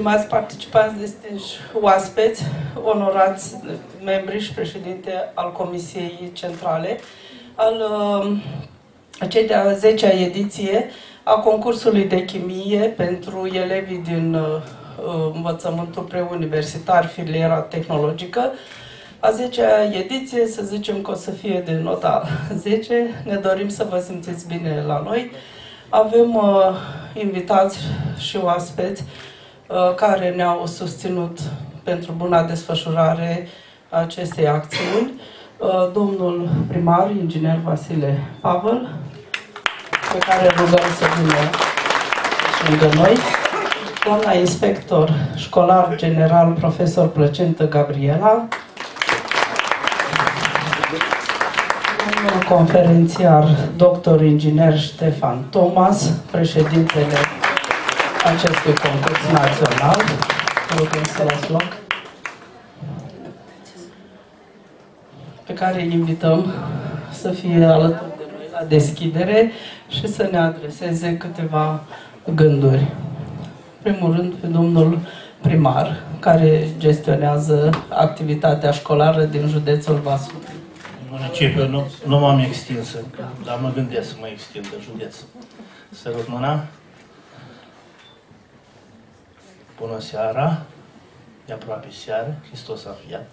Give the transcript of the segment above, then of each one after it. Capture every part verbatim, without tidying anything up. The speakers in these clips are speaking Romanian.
stimați participanți, distinși oaspeți, onorați membri și președinte al Comisiei Centrale, al uh, cei de-a zecea ediție a concursului de chimie pentru elevii din uh, învățământul preuniversitar, filiera tehnologică. A zecea ediție, să zicem că o să fie de nota zece, ne dorim să vă simțiți bine la noi. Avem uh, invitați și oaspeți uh, care ne-au susținut pentru buna desfășurare a acestei acțiuni. Uh, domnul primar, inginer Vasile Pavel, pe care rugăm să vină și lângă noi. Doamna inspector școlar general, profesor Plăcentă Gabriela. Domnul conferențiar, doctor inginer Ștefan Thomas, președintele acestui concurs național. Rugăm să las loc. Pe care îi invităm să fie alături de noi la deschidere și să ne adreseze câteva gânduri. În primul rând, pe domnul primar, care gestionează activitatea școlară din județul Vaslui. Municipiul nu, nu m-am extins încă, dar mă gândesc să mă extind în județ. Sărut mâna. Bună seara. E aproape seară. Hristos a înviat.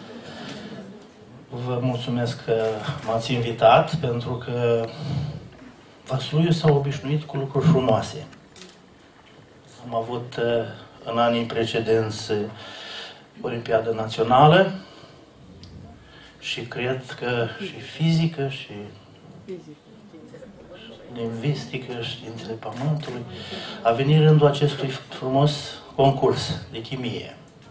Vă mulțumesc că m-ați invitat, pentru că Vasluiul s-a obișnuit cu lucruri frumoase. Am avut în anii precedenți Olimpiadă Națională și cred că și fizică și lingvistică, științele Pământului. A venit rândul acestui frumos concurs de chimie.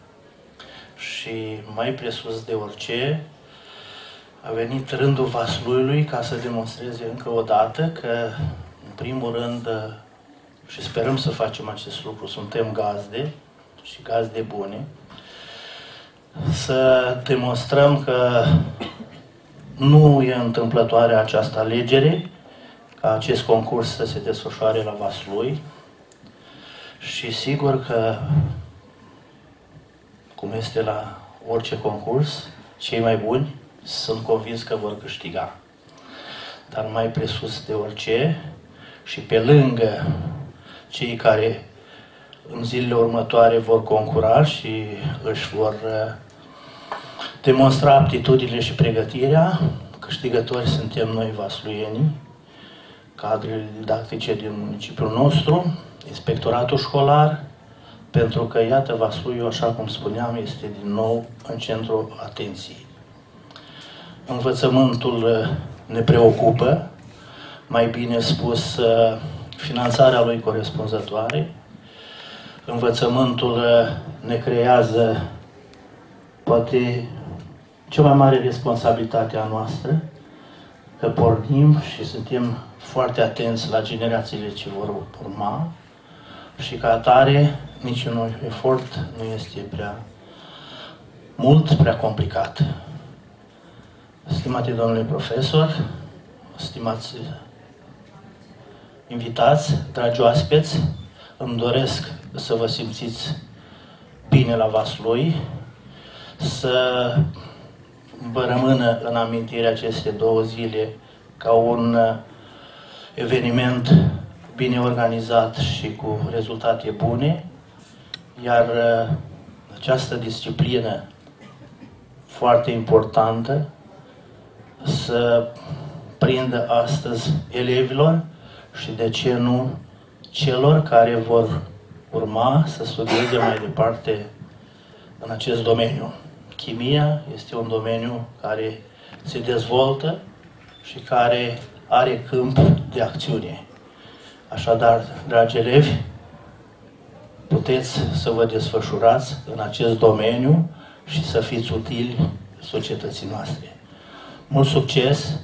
Și mai presus de orice, a venit rândul Vasluiului ca să demonstreze încă o dată că, în primul rând, și sperăm să facem acest lucru, suntem gazde și gazde bune, să demonstrăm că nu e întâmplătoare această alegere, ca acest concurs să se desfășoare la Vaslui și sigur că, cum este la orice concurs, cei mai buni sunt convins că vor câștiga. Dar mai presus de orice și pe lângă cei care în zilele următoare vor concura și își vor demonstra aptitudinile și pregătirea, câștigători suntem noi vasluienii, cadrele didactice din municipiul nostru, inspectoratul școlar, pentru că, iată, Vasluiul, așa cum spuneam, este din nou în centrul atenției. Învățământul ne preocupă, mai bine spus, finanțarea lui corespunzătoare. Învățământul ne creează, poate, cea mai mare responsabilitate a noastră, că pornim și suntem foarte atenți la generațiile ce vor urma și ca atare niciun efort nu este prea mult, prea complicat. Stimate domnule profesor, stimați invitați, dragi oaspeți, îmi doresc să vă simțiți bine la Vaslui, să vă rămână în amintire aceste două zile ca un eveniment bine organizat și cu rezultate bune, iar această disciplină foarte importantă să prindă astăzi elevilor și, de ce nu, celor care vor urma să studieze mai departe în acest domeniu. Chimia este un domeniu care se dezvoltă și care are câmp de acțiune. Așadar, dragi elevi, puteți să vă desfășurați în acest domeniu și să fiți utili societății noastre. Mult succes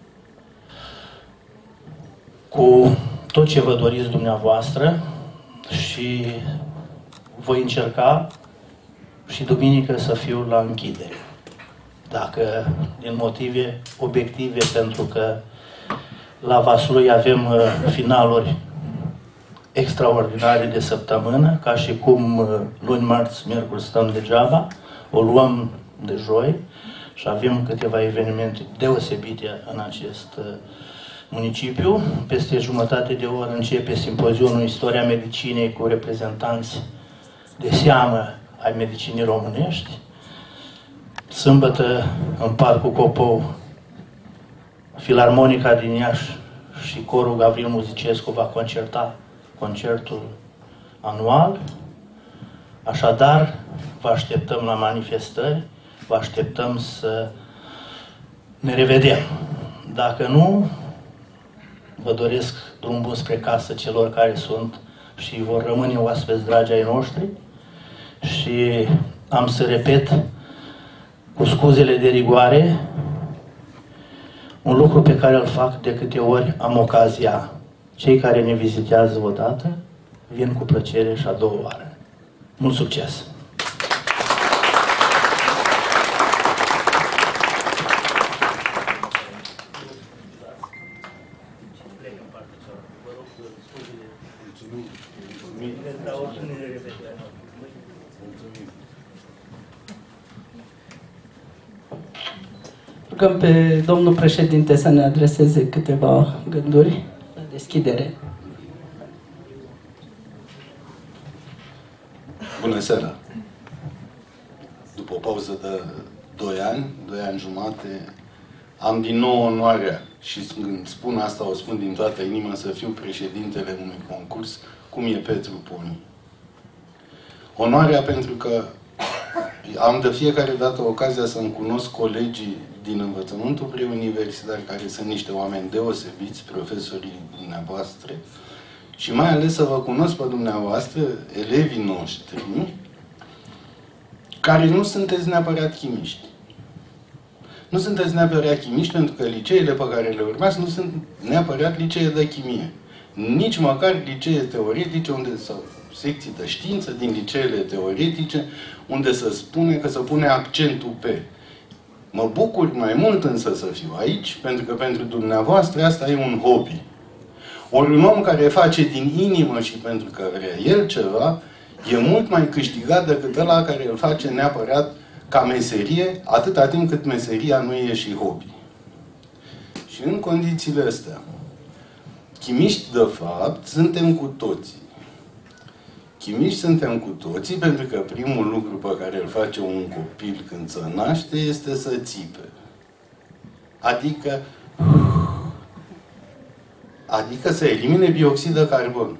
cu tot ce vă doriți dumneavoastră și voi încerca și duminică să fiu la închidere. Dacă din motive obiective, pentru că la Vaslui avem finaluri extraordinare de săptămână, ca și cum luni, marți, miercuri stăm degeaba, o luăm de joi și avem câteva evenimente deosebite în acest municipiu. Peste jumătate de oră începe simpozionul Istoria Medicinei cu reprezentanți de seamă ai medicinii românești. Sâmbătă, în Parcul Copou, Filarmonica din Iași și Corul Gavril Muzicescu va concerta concertul anual. Așadar, vă așteptăm la manifestări, vă așteptăm să ne revedem. Dacă nu, vă doresc drum bun spre casă celor care sunt și vor rămâne oaspeți dragi ai noștri și am să repet cu scuzele de rigoare un lucru pe care îl fac de câte ori am ocazia. Cei care ne vizitează odată vin cu plăcere și a doua oară. Mult succes! Rugăm pe domnul președinte să ne adreseze câteva gânduri la deschidere. Bună seara! După o pauză de doi ani, doi ani jumate, am din nou onoarea, și când spun asta, o spun din toată inima, să fiu președintele unui concurs, cum e Petru Poni. Onoarea pentru că am de fiecare dată ocazia să-mi cunosc colegii din învățământul preuniversitar, care sunt niște oameni deosebiți, profesorii dumneavoastră, și mai ales să vă cunosc pe dumneavoastră, elevii noștri, care nu sunteți neapărat chimiști. Nu sunteți neapărat chimiști pentru că liceele pe care le urmați nu sunt neapărat licee de chimie. Nici măcar licee teoretice, unde, sau secții de știință din liceele teoretice, unde se spune că se pune accentul pe. Mă bucur mai mult însă să fiu aici, pentru că pentru dumneavoastră asta e un hobby. Ori un om care face din inimă și pentru că vrea el ceva, e mult mai câștigat decât ăla care îl face neapărat ca meserie, atâta timp cât meseria nu e și hobby. Și în condițiile astea, chimiști, de fapt, suntem cu toții. Chimiști suntem cu toții pentru că primul lucru pe care îl face un copil când se naște este să țipe. Adică Adică să elimine dioxid de carbon.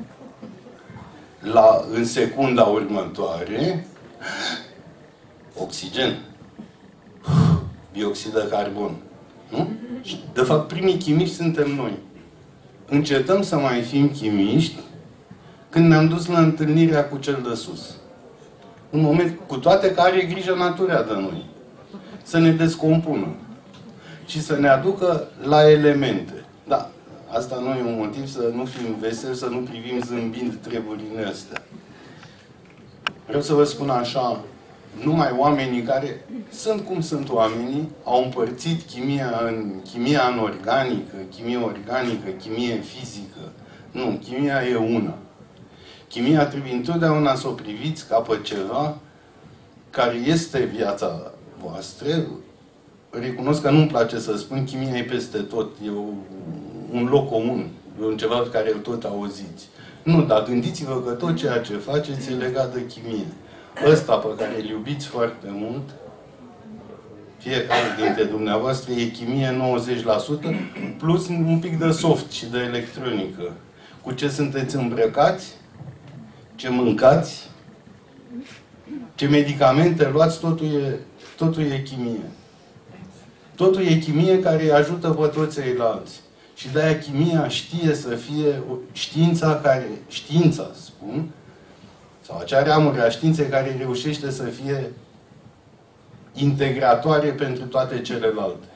La, în secunda următoare, oxigen. Dioxid de carbon. Nu? De fapt, primii chimiști suntem noi. Încetăm să mai fim chimiști când ne-am dus la întâlnirea cu cel de sus. În moment, cu toate că are grijă natura de noi. Să ne descompună. Și să ne aducă la elemente. Da. Asta nu e un motiv să nu fim veseli, să nu privim zâmbind treburile astea. Vreau să vă spun așa, numai oamenii care sunt cum sunt oamenii, au împărțit chimia în chimia anorganică, chimie organică, chimie fizică. Nu, chimia e una. Chimia trebuie întotdeauna să o priviți ca pe ceva care este viața voastră. Recunosc că nu-mi place să spun, chimia e peste tot. E o, un loc comun. E un ceva pe care îl tot auziți. Nu, dar gândiți-vă că tot ceea ce faceți e legat de chimie. Ăsta pe care îl iubiți foarte mult, fiecare dintre dumneavoastră, e chimie nouăzeci la sută, plus un pic de soft și de electronică. Cu ce sunteți îmbrăcați, ce mâncați, ce medicamente luați, totul e, totul e chimie. Totul e chimie care îi ajută pe toți ceilalți. Și de-aia chimia știe să fie știința care, știința, spun, sau acea ramură a științei care reușește să fie integratoare pentru toate celelalte.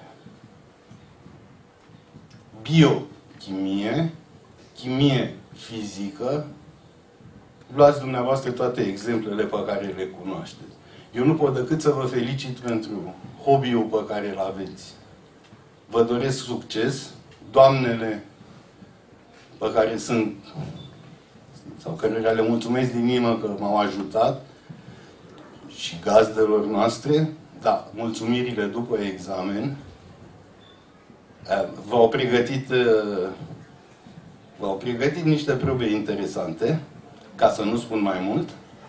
Biochimie, chimie fizică, luați dumneavoastră toate exemplele pe care le cunoașteți. Eu nu pot decât să vă felicit pentru hobby-ul pe care îl aveți. Vă doresc succes. Doamnele pe care sunt sau căruia le mulțumesc din inimă că m-au ajutat, și gazdelor noastre, da, mulțumirile după examen. V-au pregătit, v-au pregătit niște probe interesante, ca să nu spun mai mult.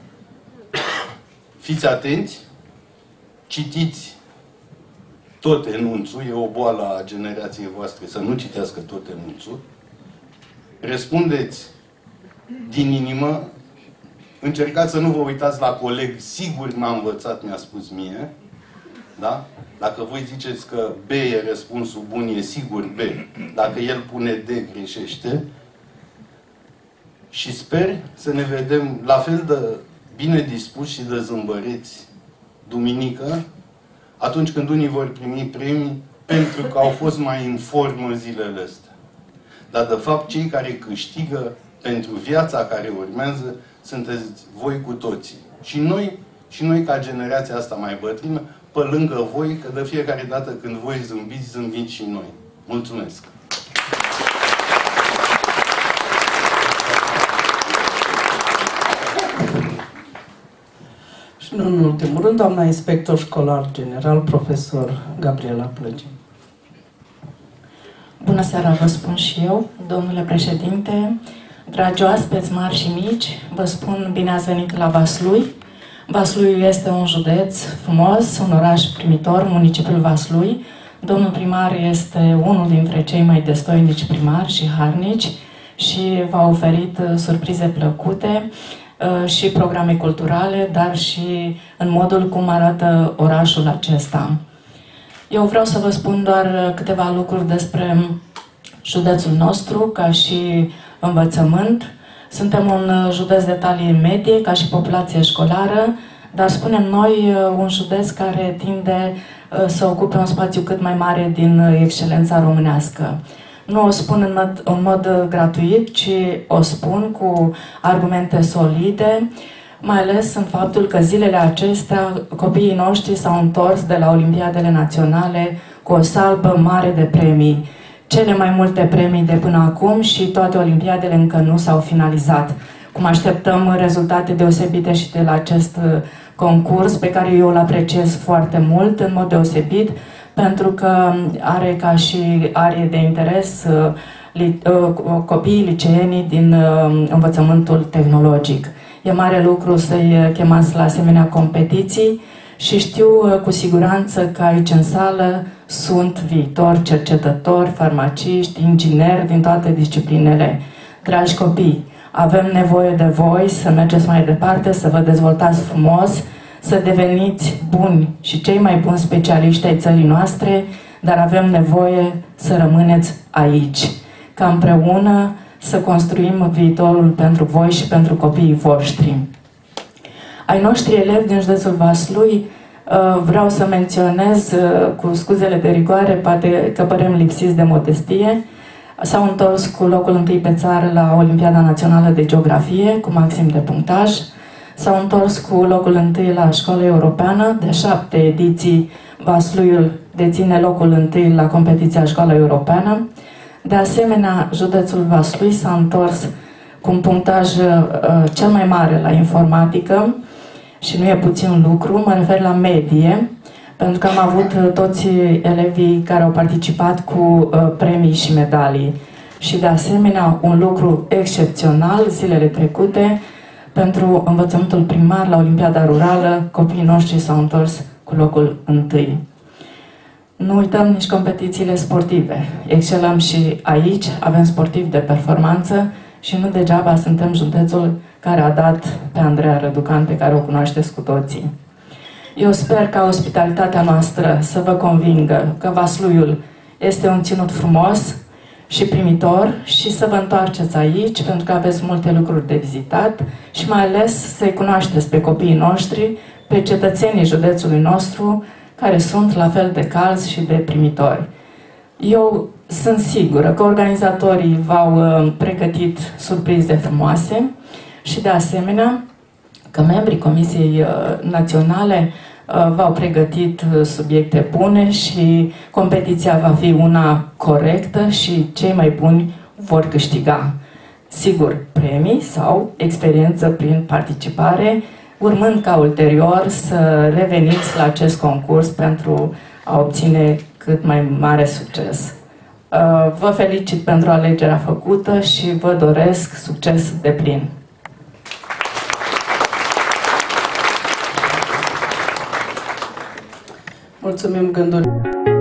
Fiți atenți, citiți tot enunțul, e o boală a generației voastre să nu citească tot enunțul. Răspundeți din inimă, încercați să nu vă uitați la coleg, sigur m-a învățat, mi-a spus mie. Da? Dacă voi ziceți că B e răspunsul bun, e sigur B. Dacă el pune D, greșește. Și sper să ne vedem la fel de bine dispuși și de zâmbăreți duminică, atunci când unii vor primi premii, pentru că au fost mai în formă zilele astea. Dar, de fapt, cei care câștigă pentru viața care urmează sunteți voi cu toții. Și noi, și noi ca generația asta mai bătrână, pe lângă voi, că de fiecare dată când voi zâmbiți, zâmbim și noi. Mulțumesc! Și nu în ultimul rând, doamna inspector școlar general, profesor Gabriela Plăgin. Bună seara, vă spun și eu, domnule președinte, dragi oaspeți mari și mici, vă spun bine ați venit la Vaslui. Vaslui este un județ frumos, un oraș primitor, municipiul Vaslui. Domnul primar este unul dintre cei mai destoinici primari și harnici și v-a oferit surprize plăcute și programe culturale, dar și în modul cum arată orașul acesta. Eu vreau să vă spun doar câteva lucruri despre județul nostru, ca și învățământ. Suntem un județ de talie medie, ca și populație școlară, dar spunem noi un județ care tinde să ocupe un spațiu cât mai mare din excelența românească. Nu o spun în mod, în mod gratuit, ci o spun cu argumente solide, mai ales în faptul că zilele acestea copiii noștri s-au întors de la Olimpiadele Naționale cu o salbă mare de premii. Cele mai multe premii de până acum și toate Olimpiadele încă nu s-au finalizat. Cum așteptăm rezultate deosebite și de la acest concurs, pe care eu îl apreciez foarte mult, în mod deosebit, pentru că are ca și arie de interes copiii liceenii din învățământul tehnologic. E mare lucru să-i chemați la asemenea competiții și știu cu siguranță că aici în sală sunt viitori cercetători, farmaciști, ingineri din toate disciplinele. Dragi copii, avem nevoie de voi să mergeți mai departe, să vă dezvoltați frumos, să deveniți buni și cei mai buni specialiști ai țării noastre, dar avem nevoie să rămâneți aici, ca împreună să construim viitorul pentru voi și pentru copiii voștri. Ai noștri elevi din județul Vaslui, vreau să menționez, cu scuzele de rigoare, poate că părem lipsiți de modestie, s-au întors cu locul întâi pe țară la Olimpiada Națională de Geografie, cu maxim de punctaj, s-au întors cu locul întâi la Școala Europeană, de șapte ediții Vasluiul deține locul întâi la competiția Școala Europeană. De asemenea, județul Vaslui s-a întors cu un punctaj uh, cel mai mare la informatică și nu e puțin lucru, mă refer la medie, pentru că am avut uh, toți elevii care au participat cu uh, premii și medalii. Și de asemenea, un lucru excepțional zilele trecute, pentru învățământul primar la Olimpiada Rurală, copiii noștri s-au întors cu locul întâi. Nu uităm nici competițiile sportive. Excelăm și aici, avem sportivi de performanță și nu degeaba suntem județul care a dat pe Andreea Răducan, pe care o cunoașteți cu toții. Eu sper ca ospitalitatea noastră să vă convingă că Vasluiul este un ținut frumos și primitor și să vă întoarceți aici pentru că aveți multe lucruri de vizitat și mai ales să-i cunoașteți pe copiii noștri, pe cetățenii județului nostru, care sunt la fel de calzi și de primitori. Eu sunt sigură că organizatorii v-au uh, pregătit surprize frumoase și de asemenea că membrii Comisiei uh, Naționale uh, v-au pregătit uh, subiecte bune și competiția va fi una corectă și cei mai buni vor câștiga. Sigur, premii sau experiență prin participare, urmând ca ulterior să reveniți la acest concurs pentru a obține cât mai mare succes. Vă felicit pentru alegerea făcută și vă doresc succes deplin. Mulțumim, Gânduri.